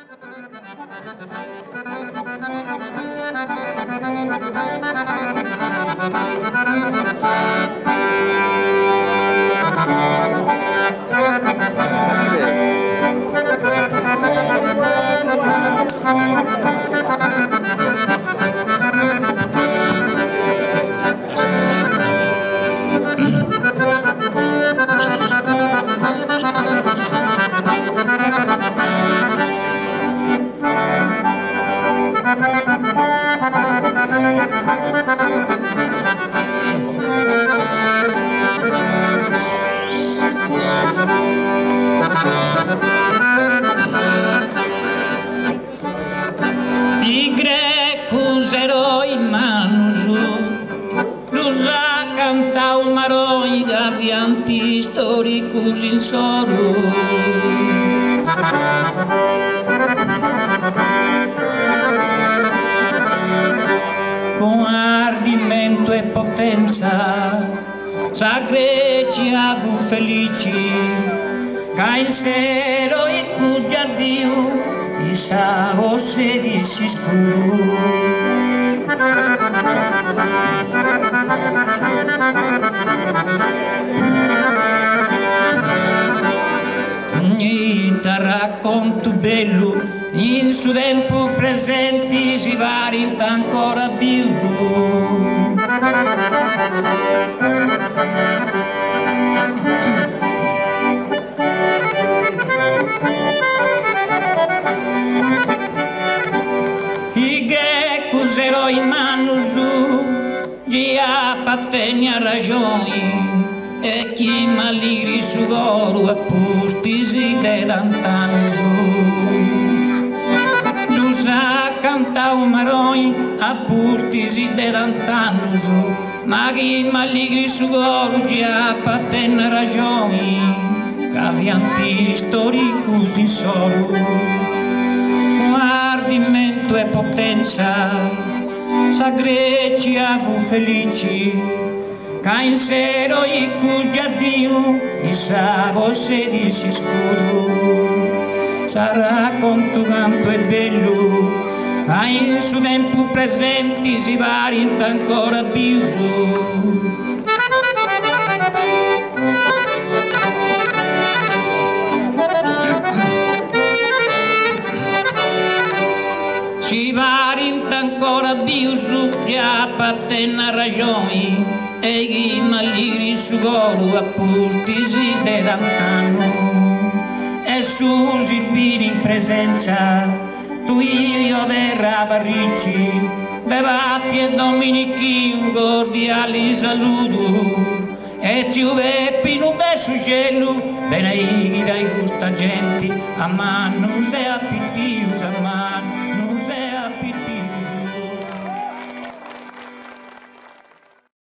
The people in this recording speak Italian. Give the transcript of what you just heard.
I grecos eroi manus Lusa cantau maroi gavianti storicus in soru con ardimento e potenza sa Grecia fu felici ca il sero e cu giardiu i sa voce di si scuro Nita racconto bello in su tempo presenti si varinta ancora biuso I grecos eroi manus gia patenia ragioni e chi maligri su goro e pustisi de dantanus Lusa cantau maroi a pustisi de dantanus ma chi maligri su goro gia patenia ragioni cavianti storicus in soru con ardimento e potenza sa Grecia fu felici ca in sero i cu giardiu i sa voce di si scuro sa racconto canto e bello ca in su tempo presenti si varinta ancora biuso si varinta ancora biuso già patena ragioni e i maligri su goro a pustisi de dantano e su sibiri in presenza tu io verrà barricci devati e dominichi un cordiali saluto e ci pinu de su cielo bene dai gusta genti a manus e a pittius a mano